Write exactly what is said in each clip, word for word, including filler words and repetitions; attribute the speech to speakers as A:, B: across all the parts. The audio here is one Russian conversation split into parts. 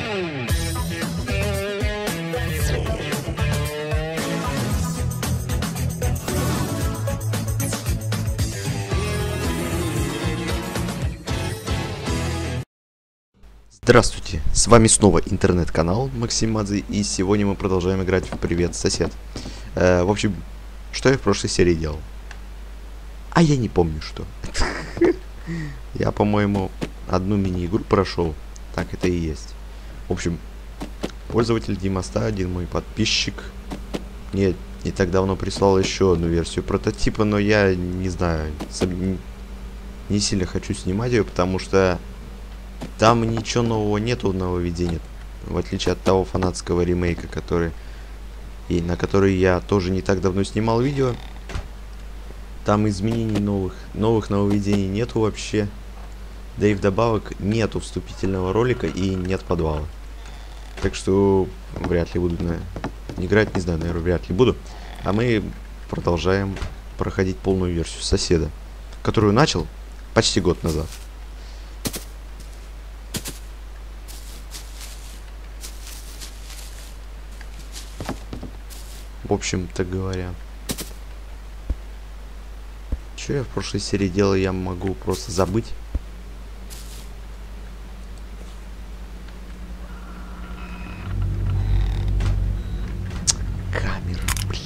A: Здравствуйте, с вами снова интернет-канал Максим Мадзе, и сегодня мы продолжаем играть в Привет, сосед. Э, в общем, что я в прошлой серии делал? А я не помню, что. Я, по-моему, одну мини-игру прошел. Так это и есть. В общем, пользователь Димоста, один мой подписчик, мне не так давно прислал еще одну версию прототипа, но я не знаю, не сильно хочу снимать ее, потому что там ничего нового нету, нововведения, в отличие от того фанатского ремейка, который и на который я тоже не так давно снимал видео. Там изменений новых, новых нововведений нету вообще. Да и вдобавок нету вступительного ролика и нет подвала. Так что вряд ли буду на... играть, не знаю, наверное, вряд ли буду. А мы продолжаем проходить полную версию соседа, которую начал почти год назад. В общем-то говоря, что я в прошлой серии делал, я могу просто забыть. Камера, блин.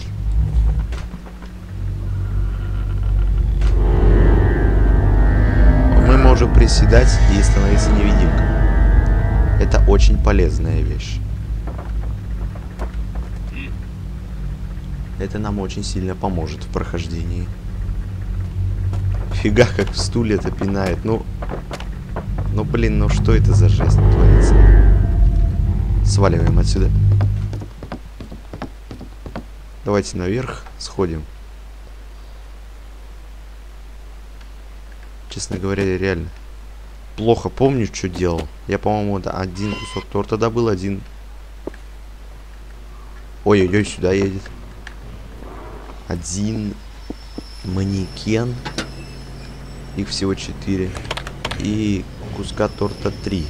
A: Мы можем приседать и становиться невидимкой. Это очень полезная вещь. Это нам очень сильно поможет в прохождении. Фига, как в стуле это пинает. Ну, ну блин, ну что это за жесть творится? Сваливаем отсюда. Давайте наверх сходим. Честно говоря, я реально плохо помню, что делал. Я, по-моему, один кусок торта добыл, один... Ой-ой-ой, сюда едет. Один манекен. Их всего четыре. И куска торта три.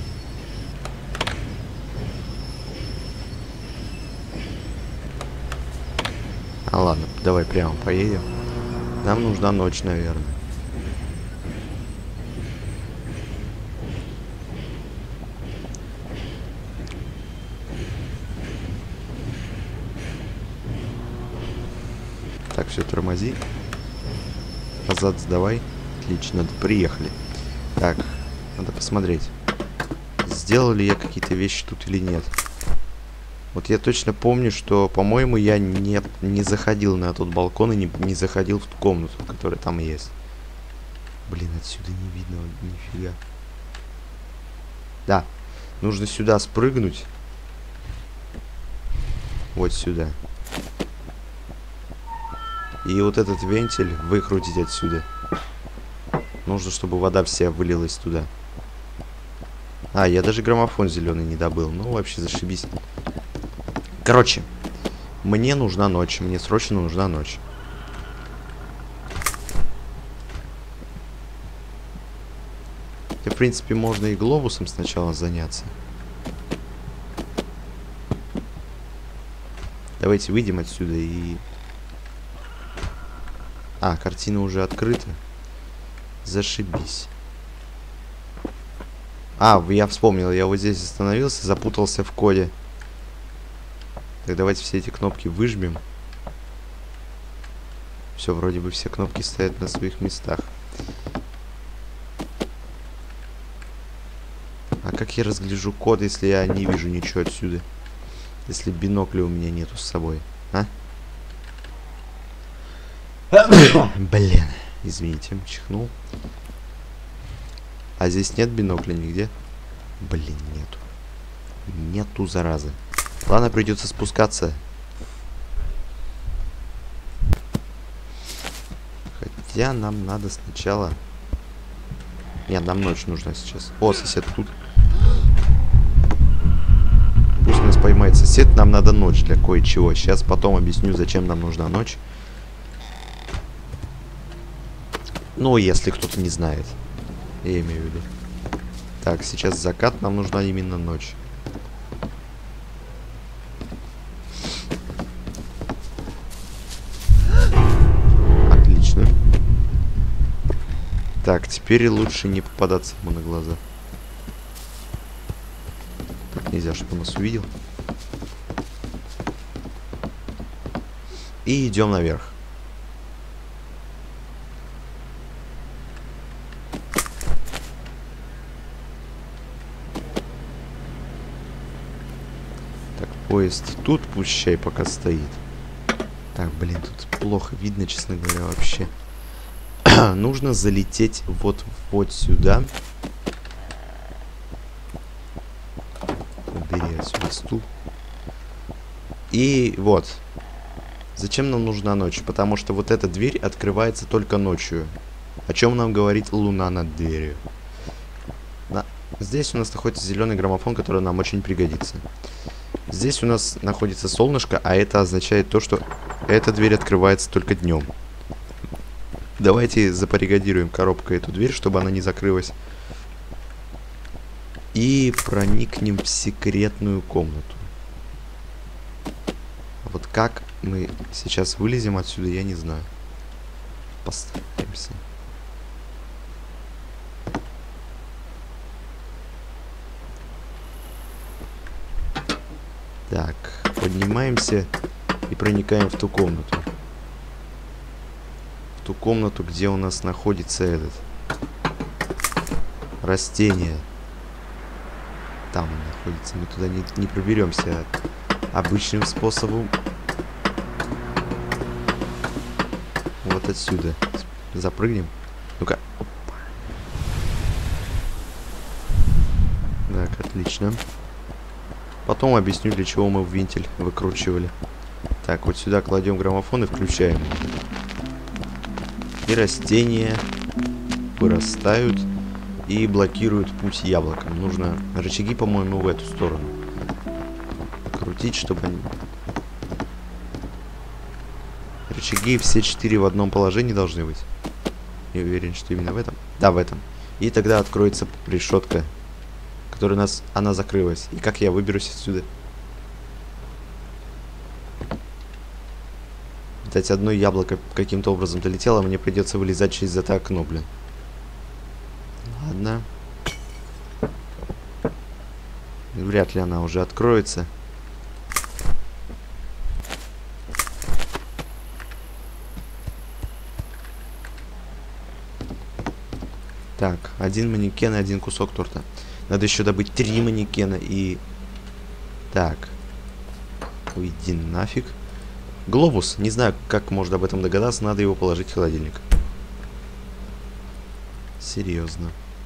A: А ладно, давай прямо поедем. Нам нужна ночь, наверное. Так, все, тормози. Назад сдавай. Отлично, приехали. Так, надо посмотреть, сделал ли я какие-то вещи тут или нет. Вот я точно помню, что, по-моему, я не, не заходил на тот балкон и не, не заходил в ту комнату, которая там есть. Блин, отсюда не видно нифига. Да, нужно сюда спрыгнуть. Вот сюда. И вот этот вентиль выкрутить отсюда. Нужно, чтобы вода вся вылилась туда. А, я даже граммофон зеленый не добыл. Ну, вообще зашибись. Короче, мне нужна ночь. Мне срочно нужна ночь. И, в принципе, можно и глобусом сначала заняться. Давайте выйдем отсюда и... А, картина уже открыта. Зашибись. А, я вспомнил, я вот здесь остановился, запутался в коде. Так, давайте все эти кнопки выжмем. Все, вроде бы все кнопки стоят на своих местах. А как я разгляжу код, если я не вижу ничего отсюда? Если бинокля у меня нету с собой, а? Блин, извините, чихнул. А здесь нет бинокля нигде? Блин, нету. Нету, заразы. Ладно, придется спускаться. Хотя нам надо сначала... Нет, нам ночь нужна сейчас. О, сосед тут. Пусть нас поймает сосед, нам надо ночь для кое-чего. Сейчас потом объясню, зачем нам нужна ночь. Ну, если кто-то не знает. Я имею в виду. Так, сейчас закат, нам нужна именно ночь. Так, теперь лучше не попадаться ему на глаза. Так, нельзя, чтобы он нас увидел. И идем наверх. Так, поезд тут пущай пока стоит. Так, блин, тут плохо видно, честно говоря, вообще. Нужно залететь вот, вот сюда. Убери отсюда стул. И вот. Зачем нам нужна ночь? Потому что вот эта дверь открывается только ночью. О чем нам говорит луна над дверью. На... Здесь у нас находится зеленый граммофон, который нам очень пригодится. Здесь у нас находится солнышко, а это означает то, что эта дверь открывается только днем. Давайте запаригадируем коробкой эту дверь, чтобы она не закрылась. И проникнем в секретную комнату. Вот как мы сейчас вылезем отсюда, я не знаю. Постараемся. Так, поднимаемся и проникаем в ту комнату. В ту комнату, где у нас находится этот растение. Там он находится. Мы туда не, не проберемся обычным способом. Вот отсюда. Запрыгнем. Ну-ка. Так, отлично. Потом объясню, для чего мы вентиль выкручивали. Так, вот сюда кладем граммофон и включаем. И растения вырастают и блокируют путь яблокам. Нужно рычаги, по-моему, в эту сторону крутить, чтобы они... Рычаги все четыре в одном положении должны быть. Я уверен, что именно в этом. Да, в этом. И тогда откроется решетка, которая у нас... Она закрылась. И как я выберусь отсюда? Кстати, одно яблоко каким-то образом долетело, мне придется вылезать через это окно, блин. Ладно. Вряд ли она уже откроется. Так, один манекен и один кусок торта. Надо еще добыть три манекена и... Так. Уйди нафиг. Глобус. Не знаю, как можно об этом догадаться. Надо его положить в холодильник. Серьезно.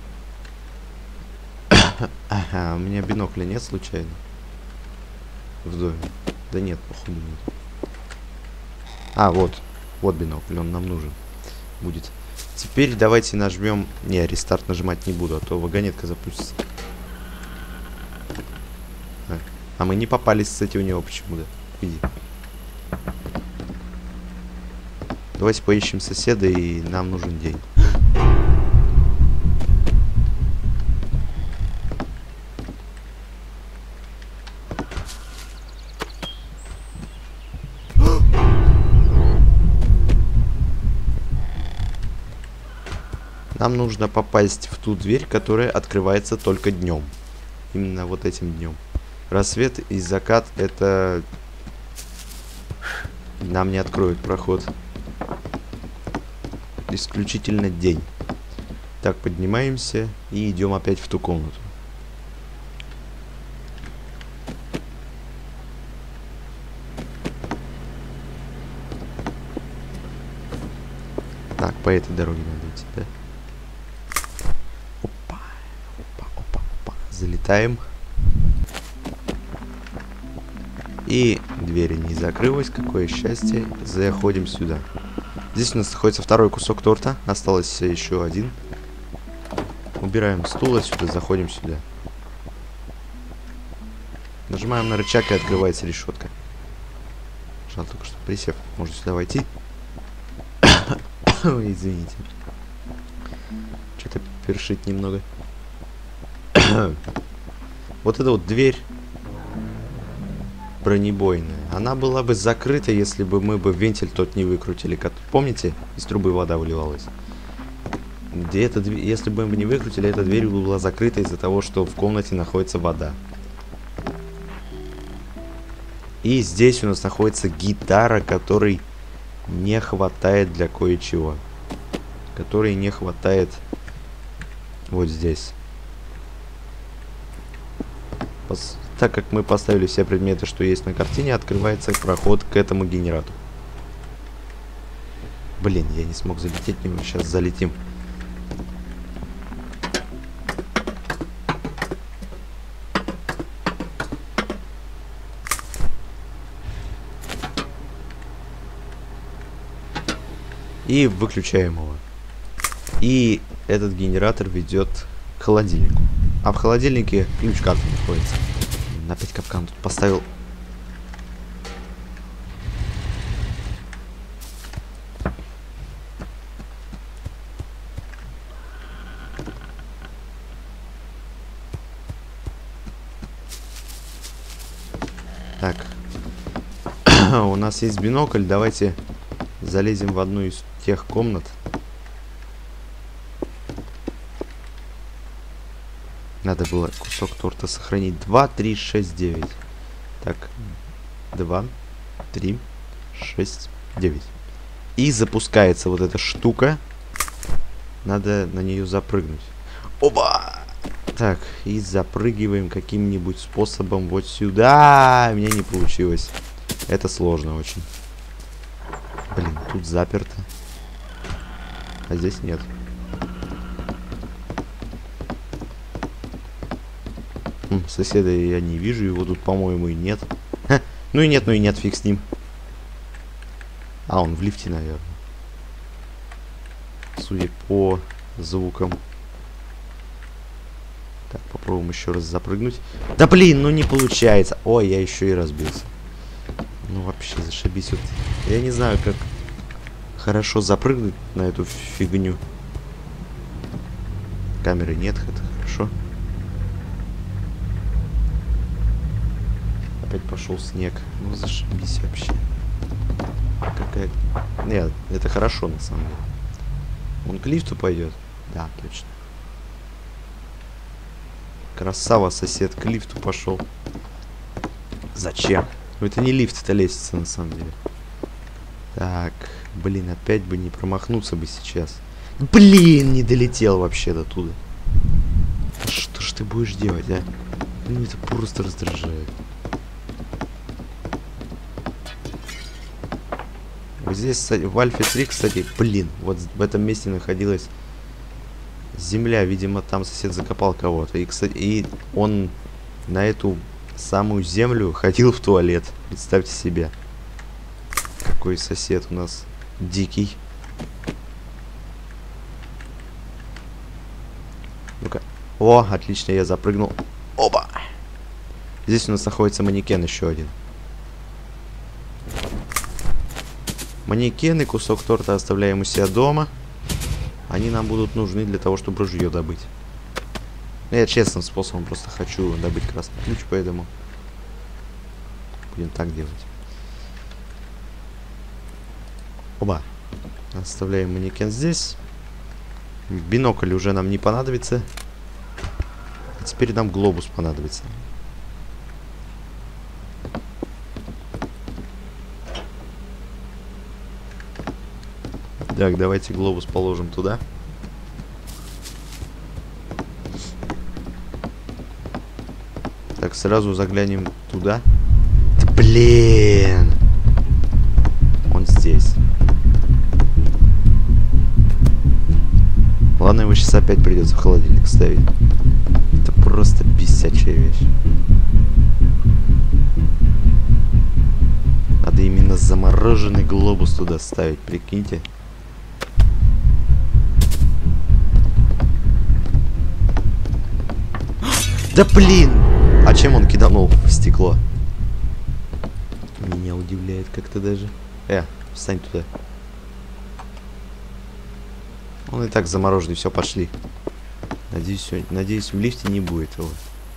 A: Ага, у меня бинокля нет случайно? В доме. Да нет, походу нет. А, вот. Вот бинокль, он нам нужен. Будет. Теперь давайте нажмем... Не, рестарт нажимать не буду, а то вагонетка запустится. А, а мы не попались, кстати, у него почему-то. Иди. Давайте поищем соседа, и нам нужен день. Нам нужно попасть в ту дверь, которая открывается только днем. Именно вот этим днем. Рассвет и закат — это... Нам не откроют проход. Исключительно день. Так, поднимаемся и идем опять в ту комнату. Так, по этой дороге надо идти, да? Опа, опа, опа, опа. Залетаем. И дверь не закрылась, какое счастье. Заходим сюда. Здесь у нас находится второй кусок торта. Осталось еще один. Убираем стул отсюда, заходим сюда. Нажимаем на рычаг, и открывается решетка. Жаль только, что присев, можно сюда войти. Ой, извините. Что-то першит немного. Вот эта вот дверь бронебойная. Она была бы закрыта, если бы мы бы вентиль тот не выкрутили. Помните, из трубы вода выливалась? Где эта дверь, если бы мы не выкрутили, эта дверь была закрыта из-за того, что в комнате находится вода. И здесь у нас находится гитара, которой не хватает для кое-чего. Которой не хватает вот здесь. Пос... Так как мы поставили все предметы, что есть на картине, открывается проход к этому генератору. Блин, я не смог залететь в него, сейчас залетим. И выключаем его. И этот генератор ведет к холодильнику. А в холодильнике ключ-карта находится. Опять капкан тут поставил. Так. У нас есть бинокль. Давайте залезем в одну из тех комнат. Надо было кусок торта сохранить. два, три, шесть, девять. Так. два, три, шесть, девять. И запускается вот эта штука. Надо на нее запрыгнуть. Оба! Так, и запрыгиваем каким-нибудь способом вот сюда. У меня не получилось. Это сложно очень. Блин, тут заперто. А здесь нет. Хм, соседа я не вижу, его тут, по-моему, и нет. Ха, ну и нет, ну и нет, фиг с ним. А, он в лифте, наверное. Судя по звукам. Так, попробуем еще раз запрыгнуть. Да блин, ну не получается. Ой, я еще и разбился. Ну вообще зашибись. Вот. Я не знаю, как хорошо запрыгнуть на эту фигню. Камеры нет, это хорошо. Опять пошел снег. Ну зашибись вообще. Какая... Нет, это хорошо на самом деле. Он к лифту пойдет? Да, точно. Красава, сосед к лифту пошел. Зачем? Ну это не лифт, это лестница на самом деле. Так, блин, опять бы не промахнуться бы сейчас. Блин, не долетел вообще до туда. Что ж ты будешь делать, а? Ну это просто раздражает. Вот здесь в Альфе три, кстати, блин, вот в этом месте находилась земля. Видимо, там сосед закопал кого-то. И, кстати, и он на эту самую землю ходил в туалет. Представьте себе. Какой сосед у нас дикий. Ну-ка. О, отлично, я запрыгнул. Оба! Здесь у нас находится манекен еще один. Манекены, кусок торта оставляем у себя дома. Они нам будут нужны для того, чтобы ружье добыть. Я честным способом просто хочу добыть красный ключ, поэтому будем так делать. Оба. Оставляем манекен здесь. Бинокль уже нам не понадобится. А теперь нам глобус понадобится. Так, давайте глобус положим туда. Так, сразу заглянем туда. Да, блин! Он здесь. Ладно, его сейчас опять придется в холодильник ставить. Это просто бесячая вещь. Надо именно замороженный глобус туда ставить, прикиньте. Да блин! А чем он киданул в стекло? Меня удивляет как-то даже. Э, встань туда. Он и так замороженный, все, пошли. Надеюсь, надеюсь, в лифте не будет его.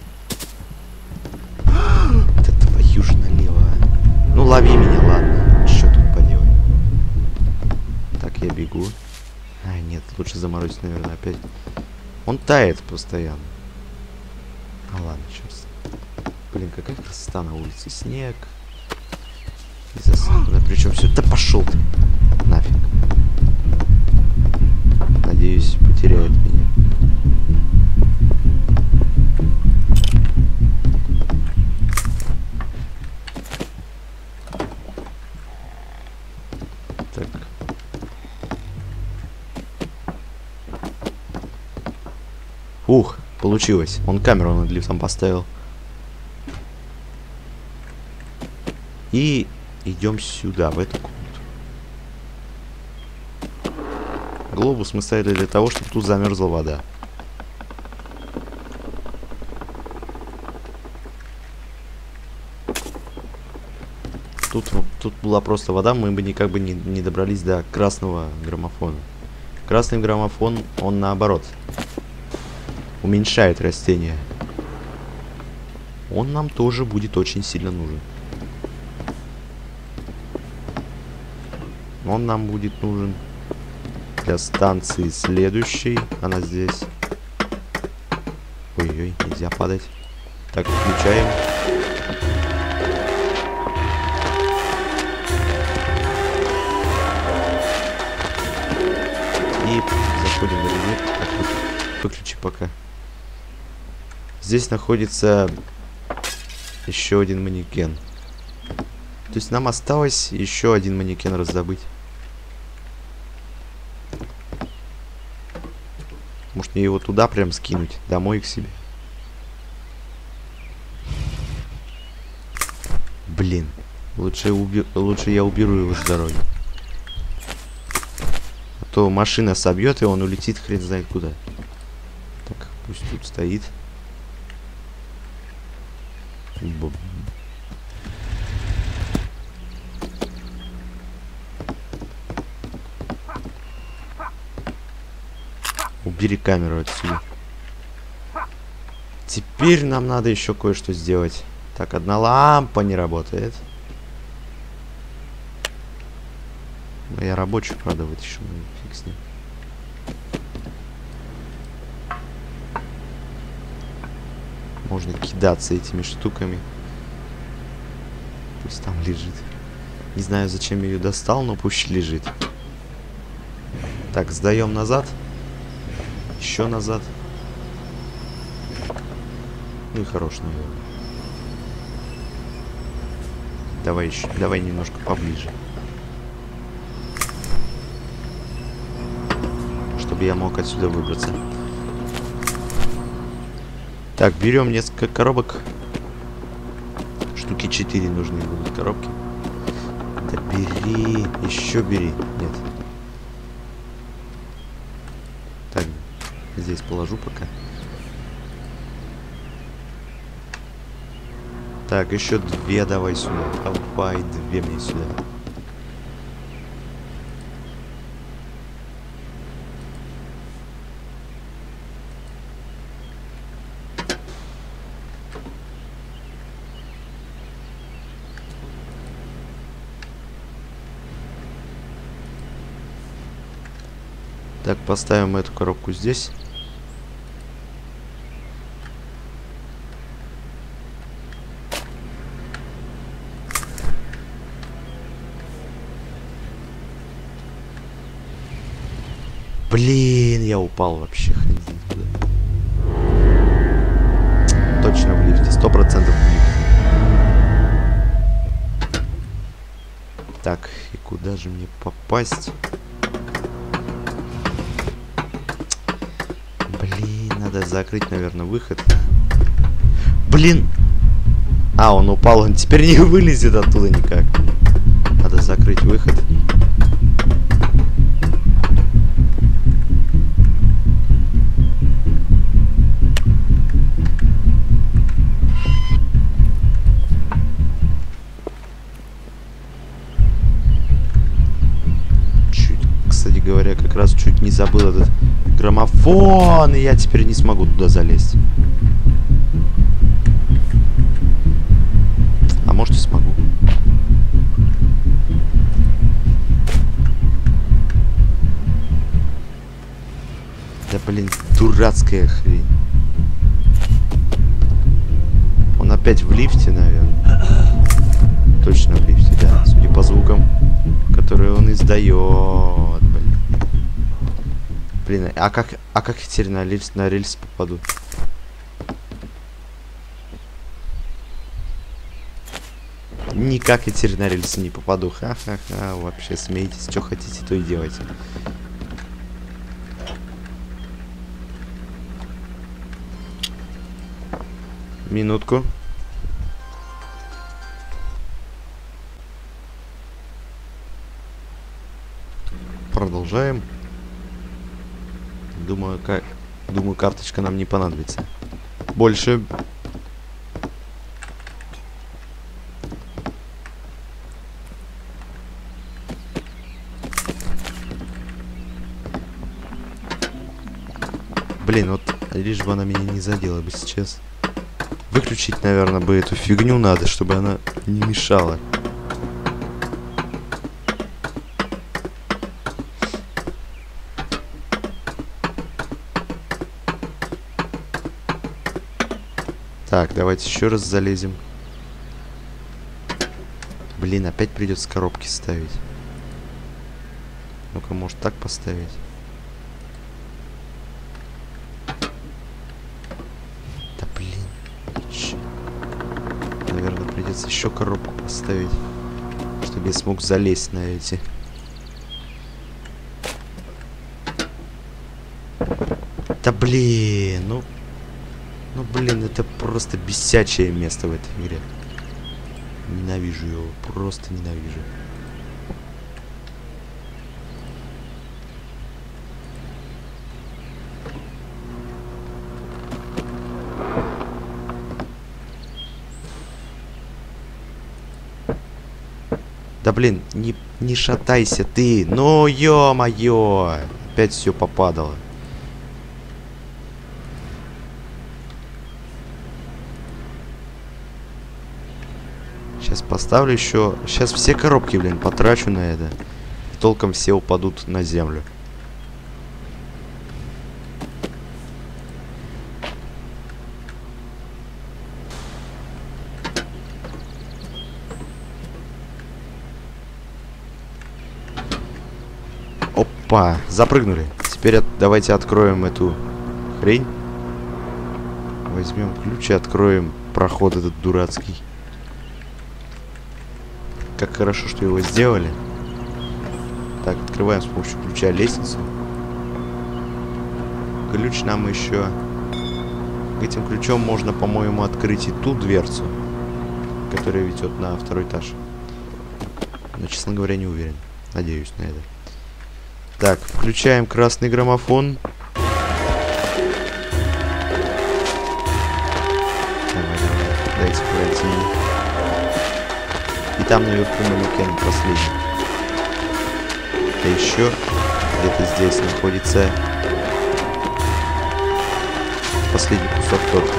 A: Да твою ж налево. Ну лови меня, ладно. Что тут поделать? Так, я бегу. А, нет, лучше заморозить, наверное, опять. Он тает постоянно. А ладно, черт. Блин, какая красота на улице. Снег. И засада. Причем все. Да пошел ты. Нафиг. Надеюсь, потеряет меня. Так. Ух, получилось. Он камеру над лифтом поставил. И идем сюда, в эту комнату. Глобус мы ставили для того, чтобы тут замерзла вода. Тут, тут была просто вода, мы бы никак бы не, не добрались до красного граммофона. Красный граммофон, он наоборот уменьшает растения. Он нам тоже будет очень сильно нужен. Он нам будет нужен для станции следующей. Она здесь. Ой-ой, нельзя падать. Так, включаем. И заходим в элемент. Так, выключи пока. Здесь находится еще один манекен. То есть нам осталось еще один манекен раздобыть. Может мне его туда прям скинуть? Домой к себе? Блин. Лучше, уби... лучше я уберу его с дороги. А то машина собьет, и он улетит хрен знает куда. Так, пусть тут стоит. Бум. Убери камеру отсюда. Теперь нам надо еще кое-что сделать. Так, одна лампа не работает. Но я рабочую, правда, вытащу. Фиг с ним. Можно кидаться этими штуками. Пусть там лежит. Не знаю, зачем я ее достал, но пусть лежит. Так, сдаем назад. Еще назад. Ну и хорош, наверное. Давай еще, давай немножко поближе. Чтобы я мог отсюда выбраться. Так, берем несколько коробок. Штуки четыре нужны будут коробки. Да бери, еще бери. Нет. Так, здесь положу пока. Так, еще две давай сюда. Давай две мне сюда. Так, поставим эту коробку здесь. Блин, я упал вообще. Хрен знает куда. Точно в лифте, сто процентов в лифте. Так, и куда же мне попасть? Блин, надо закрыть, наверное, выход. Блин! А, он упал, он теперь не вылезет оттуда никак. Надо закрыть выход. Чуть, кстати говоря, как раз чуть не забыл этот граммофон, и я теперь не смогу туда залезть. А может и смогу. дурацкая хрень. Он опять в лифте, наверное. Точно в лифте, да. Судя по звукам, которые он издает. Блин. Блин, а как, а как я теперь на рельс, на рельс попаду? Никак я теперь на рельсы не попаду. Ха-ха-ха. Вообще смеетесь. Что хотите, то и делайте. Минутку. Продолжаем. Думаю, как... Думаю, карточка нам не понадобится. Больше... Блин, вот лишь бы она меня не задела бы сейчас. Выключить, наверное, бы эту фигню надо, чтобы она не мешала. Так, давайте еще раз залезем. Блин, опять придется коробки ставить. Ну-ка, может так поставить? Да блин. Ч... Наверное, придется еще коробку поставить, чтобы я смог залезть на эти. Да блин, ну... Ну блин, это просто бесячее место в этой игре. Ненавижу его, просто ненавижу. Да блин, не, не шатайся ты. Ну ё-моё. Опять все попадало. Сейчас поставлю еще. Сейчас все коробки, блин, потрачу на это. Толком все упадут на землю. Опа, запрыгнули. Теперь от... давайте откроем эту хрень. Возьмем ключ и откроем проход этот дурацкий. Как хорошо, что его сделали. Так, открываем с помощью ключа лестницу. Ключ нам еще... Этим ключом можно, по-моему, открыть и ту дверцу, которая ведет на второй этаж. Но, честно говоря, не уверен. Надеюсь на это. Так, включаем красный граммофон. Давай, давай, дайте пройти. И там наверху манекен последний. А еще где-то здесь находится последний кусок торта.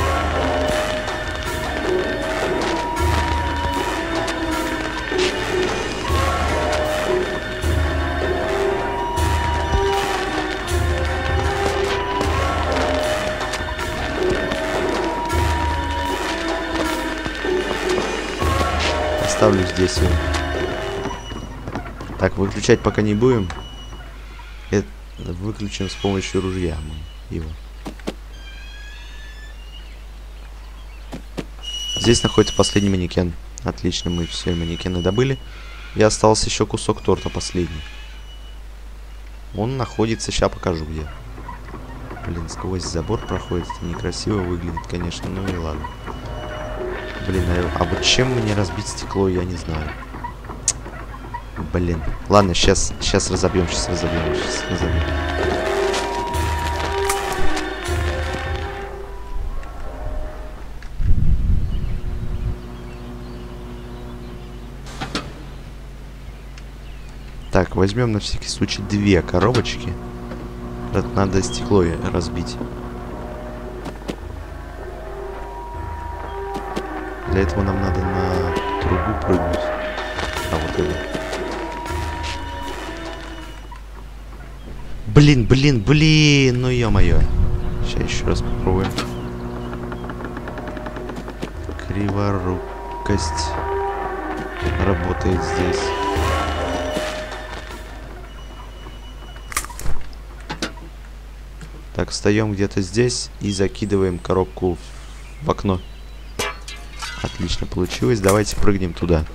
A: Ставлю здесь его. Так, выключать пока не будем. Это выключим с помощью ружья мы его. Здесь находится последний манекен. Отлично, мы все манекены добыли. И остался еще кусок торта последний. Он находится, сейчас покажу где. Блин, сквозь забор проходит. Это некрасиво выглядит, конечно, ну и ладно. Блин, а вот чем мне разбить стекло, я не знаю. Блин. Ладно, сейчас, сейчас разобьем, сейчас разобьем, сейчас разобьем. Так, возьмем на всякий случай две коробочки. Это надо стекло разбить. Для этого нам надо на трубу прыгнуть. А вот это. Блин, блин, блин, ну ё-моё. Сейчас еще раз попробуем. Криворукость работает здесь. Так, встаем где-то здесь и закидываем коробку в окно. Отлично получилось. Давайте прыгнем туда.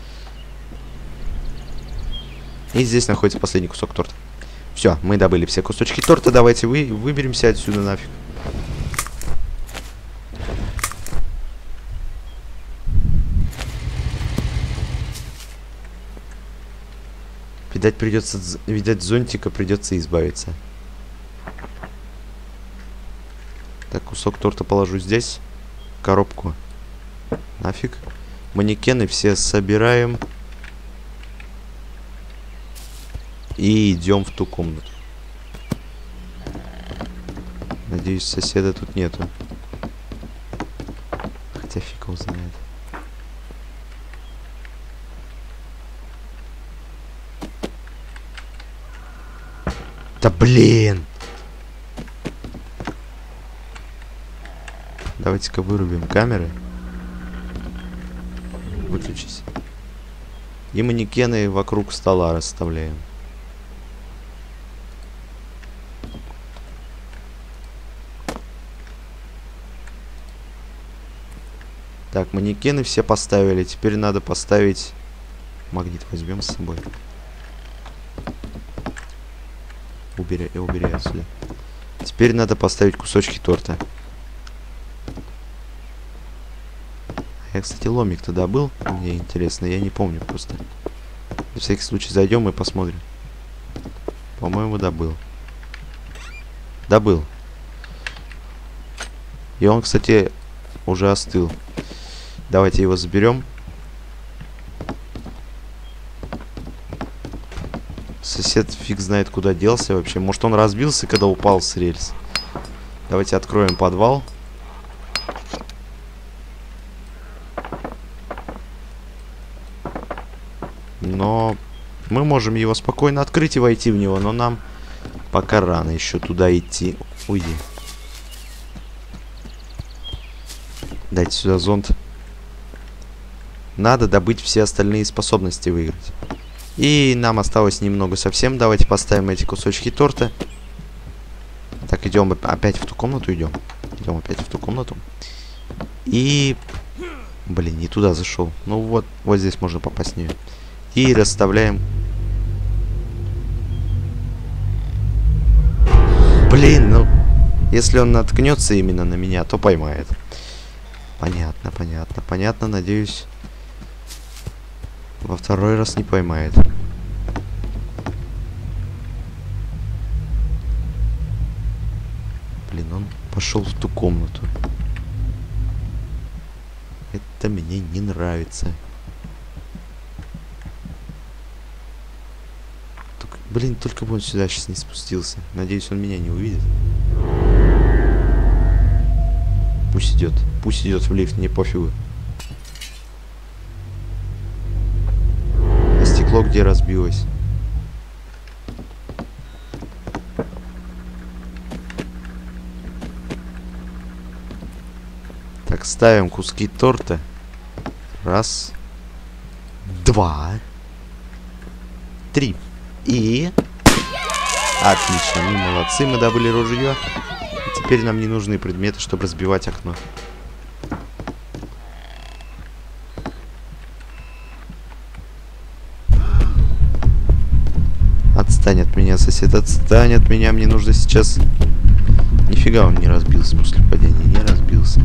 A: И здесь находится последний кусок торта. Все, мы добыли все кусочки торта. Давайте вы выберемся отсюда нафиг. Видать, придется, видать, зонтика придется избавиться. Так, кусок торта положу здесь. Коробку. Нафиг. Манекены все собираем. И идем в ту комнату. Надеюсь, соседа тут нету. Хотя фиг его знает. Да блин! Давайте-ка вырубим камеры. Выключись. И манекены вокруг стола расставляем. Так, манекены все поставили. Теперь надо поставить... Магнит возьмем с собой. Убери, убери отсюда. Теперь надо поставить кусочки торта. Я, кстати, ломик-то добыл. Мне интересно, я не помню просто. На всякий случай зайдем и посмотрим. По-моему, добыл. Добыл. И он, кстати, уже остыл. Давайте его заберем. Сосед фиг знает куда делся вообще. Может, он разбился, когда упал с рельс. Давайте откроем подвал. Но мы можем его спокойно открыть и войти в него. Но нам пока рано еще туда идти. Уйди. Дайте сюда зонт. Надо добыть все остальные способности выиграть. И нам осталось немного совсем. Давайте поставим эти кусочки торта. Так, идем опять в ту комнату. Идем. Идем опять в ту комнату. И... Блин, не туда зашел. Ну вот, вот здесь можно попасть в нее. И расставляем. Блин, ну... Если он наткнется именно на меня, то поймает. Понятно, понятно, понятно. Надеюсь... Во второй раз не поймает. Блин, он пошел в ту комнату. Это мне не нравится. Только, блин, только бы он сюда сейчас не спустился. Надеюсь, он меня не увидит. Пусть идет. Пусть идет в лифт, мне пофигу. Стекло где разбилось? Так, ставим куски торта. Раз. Два. Три. И... Отлично, мы молодцы, мы добыли ружье. И теперь нам не нужны предметы, чтобы разбивать окно. Отстань от меня, сосед, отстань от меня. Мне нужно сейчас... Нифига он не разбился после падения, не разбился.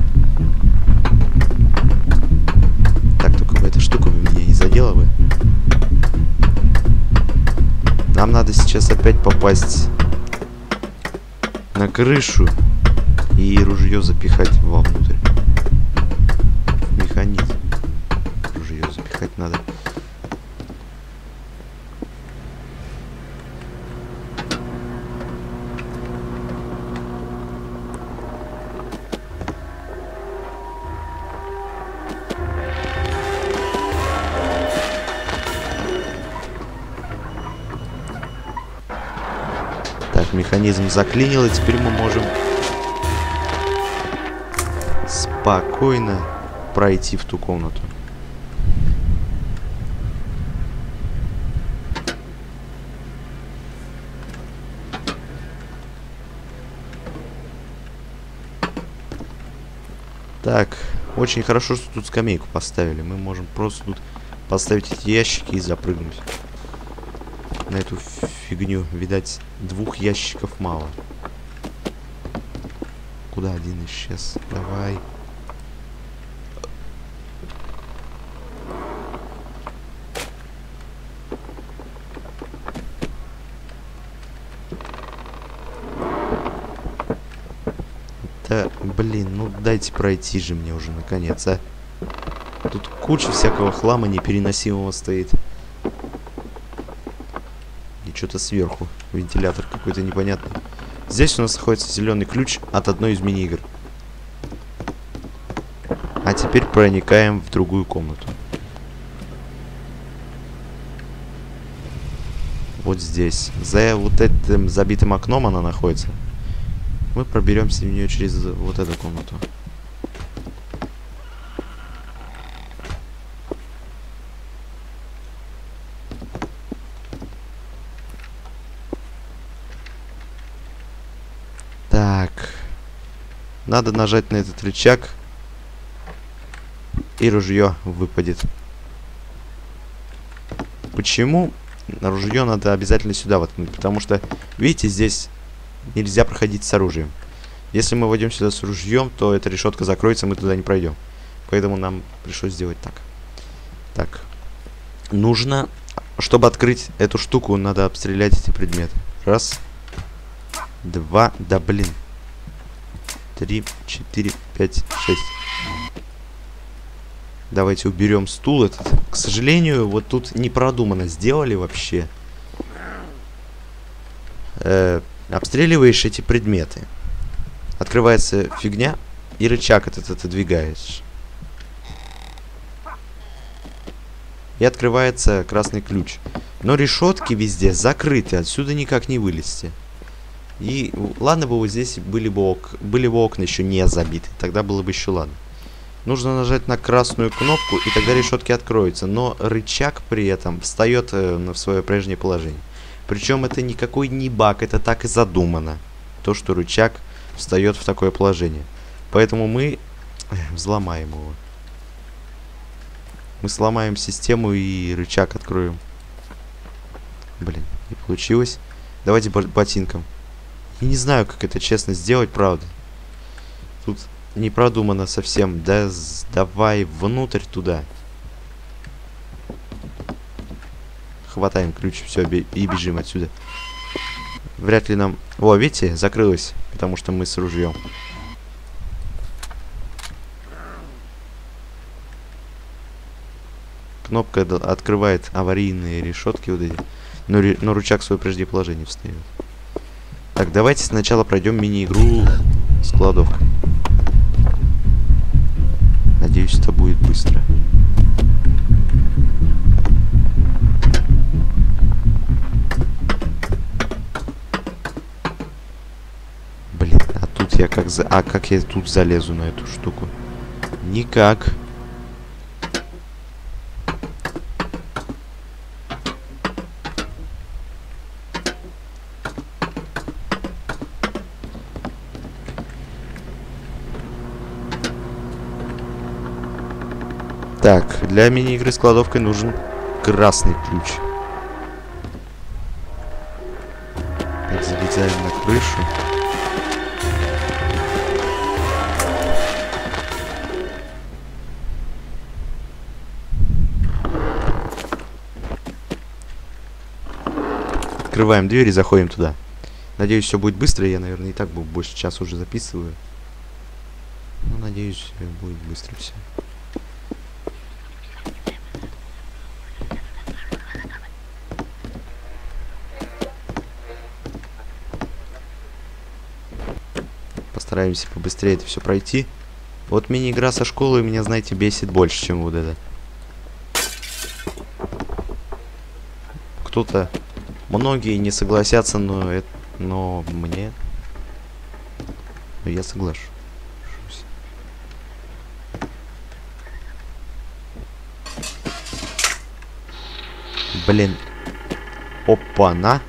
A: Так, только бы эта штука бы меня не задела бы. Нам надо сейчас опять попасть на крышу и ружье запихать вовнутрь. В механизм. Ружье запихать надо. Вот, механизм заклинил, и теперь мы можем спокойно пройти в ту комнату. Так, очень хорошо, что тут скамейку поставили. Мы можем просто тут поставить эти ящики и запрыгнуть на эту фигню. Видать, двух ящиков мало. Куда один исчез? Давай. Да, блин, ну дайте пройти же мне уже наконец, а. Тут куча всякого хлама непереносимого стоит. И что-то сверху. Вентилятор какой-то непонятный. Здесь у нас находится зеленый ключ от одной из мини-игр. А теперь проникаем в другую комнату. Вот здесь. За вот этим забитым окном она находится. Мы проберемся в нее через вот эту комнату. Так. Надо нажать на этот рычаг. И ружье выпадет. Почему ружье надо обязательно сюда воткнуть? Потому что, видите, здесь нельзя проходить с оружием. Если мы войдем сюда с ружьем, то эта решетка закроется, мы туда не пройдем. Поэтому нам пришлось сделать так. Так. Нужно, чтобы открыть эту штуку, надо обстрелять эти предметы. Раз. Два. Да блин. Три, четыре, пять, шесть. Давайте уберем стул этот. К сожалению, вот тут не продуманно сделали вообще. Э, обстреливаешь эти предметы. Открывается фигня, и рычаг этот отодвигаешь. И открывается красный ключ. Но решетки везде закрыты, отсюда никак не вылезти. И ладно бы вот здесь были бы, ок были бы окна еще не забиты, тогда было бы еще ладно. Нужно нажать на красную кнопку, и тогда решетки откроются. Но рычаг при этом встает э, в свое прежнее положение. Причем это никакой не баг, это так и задумано. То, что рычаг встает в такое положение. Поэтому мы взломаем его. Мы сломаем систему и рычаг откроем. Блин, не получилось. Давайте ботинком. Я не знаю, как это честно сделать, правда. Тут не продумано совсем. Да, давай внутрь туда. Хватаем ключ, все, и бежим отсюда. Вряд ли нам... О, видите, закрылось, потому что мы с ружьем. Кнопка открывает аварийные решетки вот эти. Но, но рычаг в свое прежнее положение встает. Так, давайте сначала пройдем мини-игру с кладовкой. Надеюсь, это будет быстро. Блин, а тут я как за... А как я тут залезу на эту штуку? Никак. Так, для мини-игры с кладовкой нужен красный ключ. Так, залезаем на крышу. Открываем дверь и заходим туда. Надеюсь, все будет быстро. Я, наверное, и так больше часа уже записываю. Но, надеюсь, будет быстро все. Стараемся побыстрее это все пройти. Вот мини-игра со школой меня, знаете, бесит больше, чем вот это. Кто-то, многие не согласятся, но это, Но мне... Но я соглашусь. Блин. Опа-на.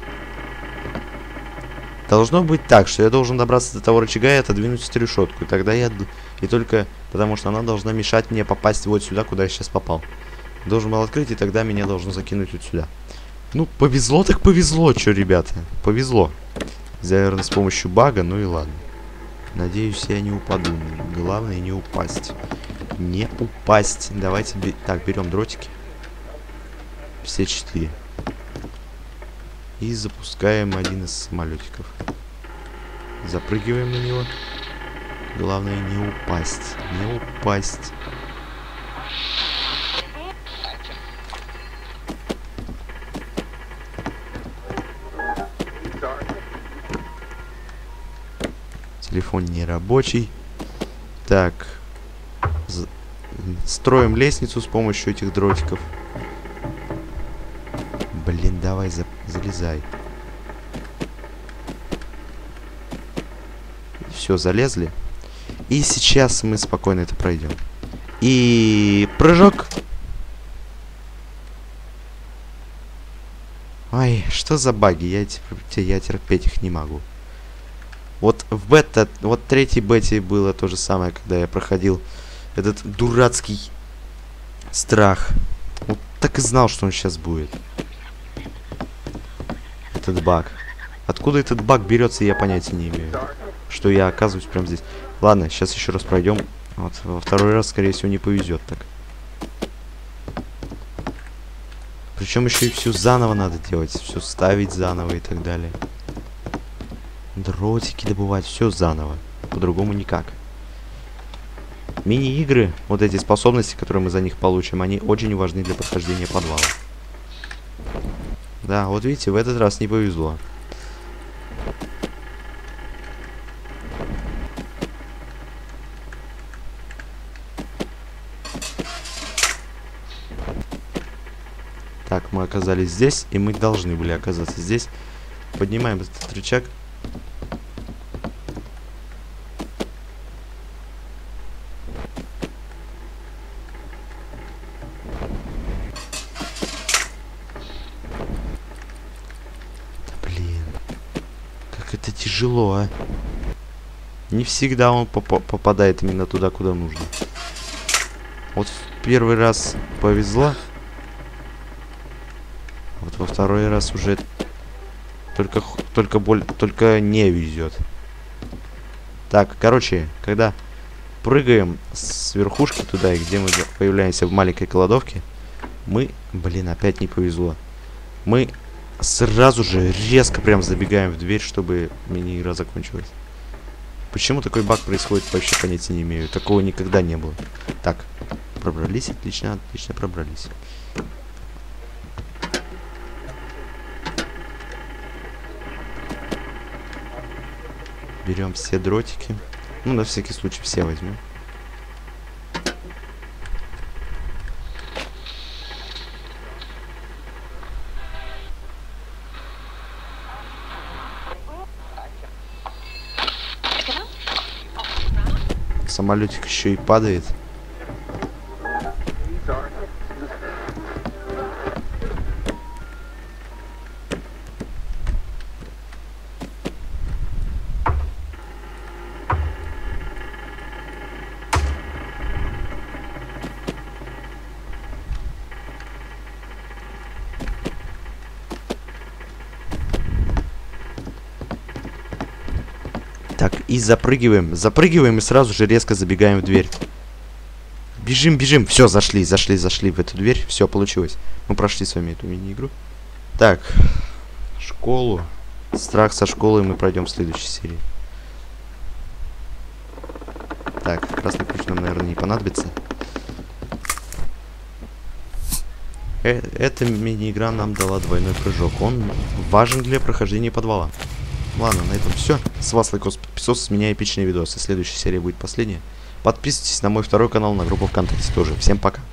A: Должно быть так, что я должен добраться до того рычага и отодвинуть эту решетку. И тогда я... И только потому, что она должна мешать мне попасть вот сюда, куда я сейчас попал. Должен был открыть, и тогда меня должно закинуть вот сюда. Ну, повезло так повезло, что, ребята. Повезло. Наверное, с помощью бага, ну и ладно. Надеюсь, я не упаду. Главное не упасть. Не упасть. Давайте... Бе... Так, берем дротики. Все четыре. И запускаем один из самолетиков. Запрыгиваем на него. Главное не упасть. Не упасть. Телефон не рабочий. Так. З- Строим лестницу с помощью этих дротиков. Блин, давай, за залезай. Все, залезли. И сейчас мы спокойно это пройдем. И прыжок. Ой, что за баги? Я, я терпеть их не могу. Вот в бета, вот в третьей бете было то же самое, когда я проходил этот дурацкий страх. Вот так и знал, что он сейчас будет. Этот баг. Откуда этот баг берется, я понятия не имею. Что я оказываюсь прямо здесь. Ладно, сейчас еще раз пройдем. Вот, во второй раз, скорее всего, не повезет так. Причем еще и все заново надо делать. Все ставить заново и так далее. Дротики добывать, все заново. По-другому никак. Мини-игры, вот эти способности, которые мы за них получим, они очень важны для прохождения подвала. Да, вот видите, в этот раз не повезло. Так, мы оказались здесь, и мы должны были оказаться здесь. Поднимаем этот рычаг. Это тяжело, а. Не всегда он поп попадает именно туда, куда нужно. Вот в первый раз повезло. Вот во второй раз уже только, только, боль, только не везет. Так, короче, когда прыгаем с верхушки туда, где мы появляемся в маленькой кладовке, мы, блин, опять не повезло. Мы сразу же резко прям забегаем в дверь, чтобы мини-игра закончилась. Почему такой баг происходит, вообще понятия не имею. Такого никогда не было. Так, пробрались, отлично, отлично пробрались. Берем все дротики. Ну, на всякий случай все возьмем. Самолетик еще и падает. Так, и запрыгиваем. Запрыгиваем и сразу же резко забегаем в дверь. Бежим, бежим. Все, зашли, зашли, зашли в эту дверь. Все, получилось. Мы прошли с вами эту мини-игру. Так, школу. Страх со школой мы пройдем в следующей серии. Так, красный ключ нам, наверное, не понадобится. Э эта мини-игра нам дала двойной прыжок. Он важен для прохождения подвала. Ладно, на этом все. С вас лайкос, подписос, с меня эпичные видосы. Следующая серия будет последняя. Подписывайтесь на мой второй канал, на группу ВКонтакте тоже. Всем пока.